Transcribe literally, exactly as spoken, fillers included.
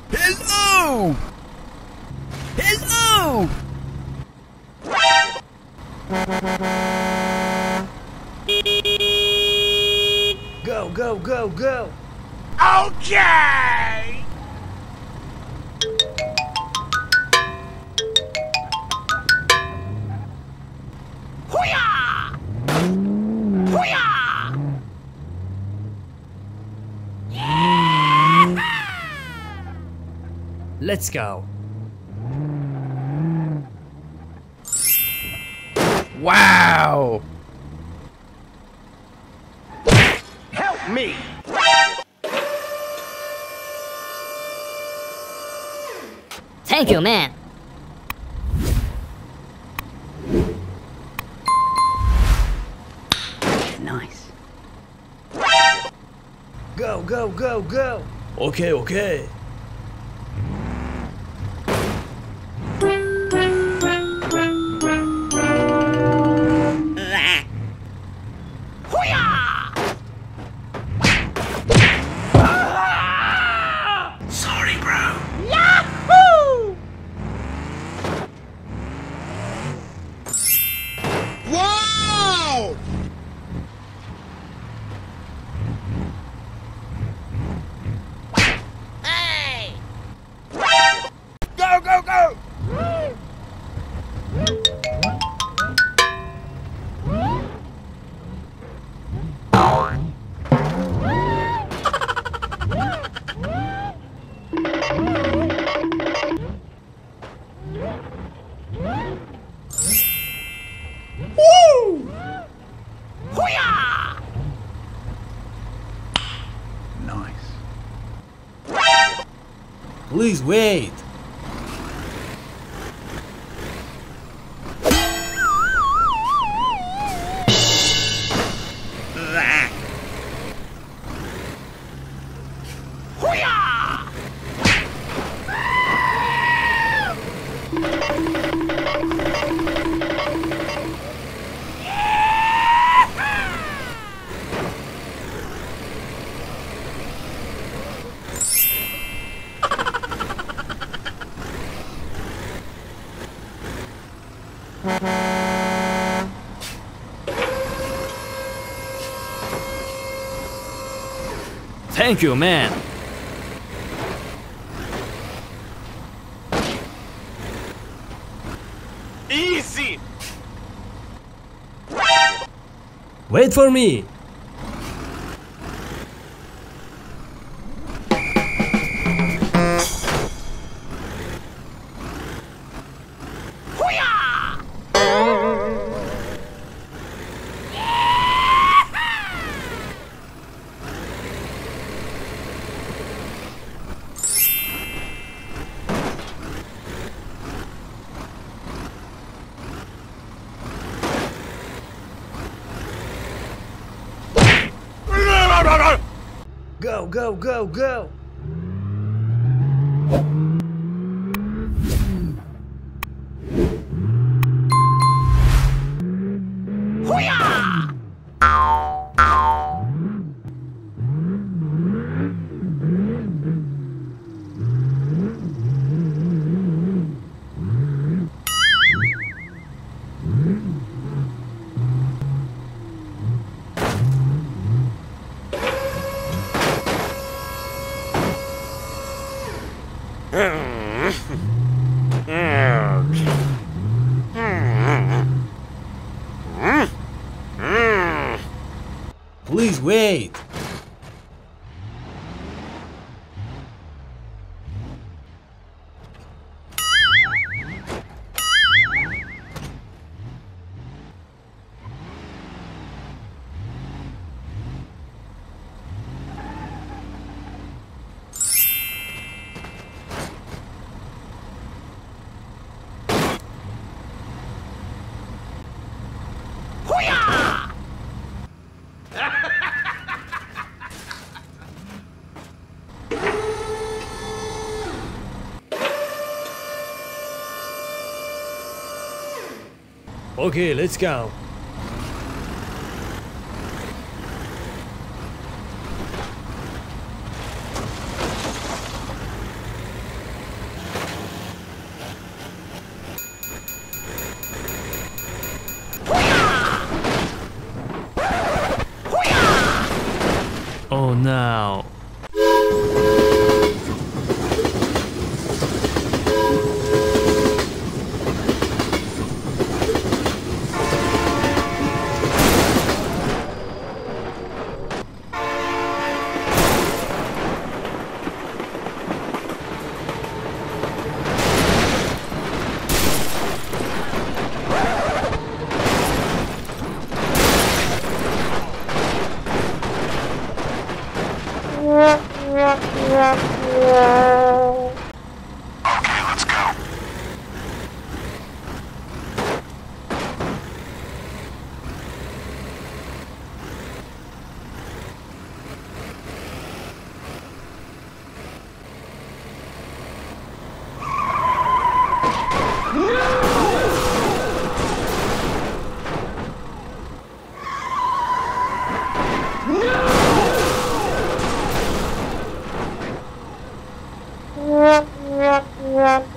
Hello! Hello! Go, go, go, go! Okay! Hoo-yah! Hoo-yah! Yeah! Let's go! Wow! Help me! Thank you, man. Nice. Go, go, go, go! Okay, okay. Hoo-yah! Sorry, bro. Yahoo! Wow! Hey! Go, go, go! Woo! Hoo-yah! Nice. Please wait! Hoo-yah! Thank you, man! Easy! Wait for me! Hoo-yah! Go, go, go, go! Hoo-yah! Please wait! Hoo-yah! Okay, let's go. now. Okay, let's go. Yeah.